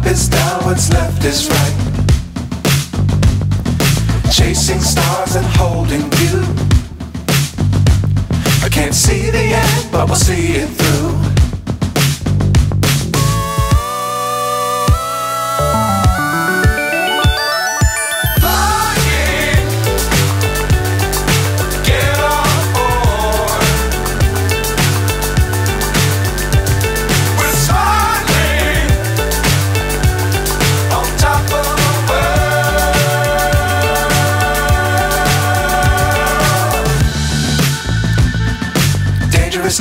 is down, what's left is right. Chasing stars and holding you. I can't see the end, but we'll see it through.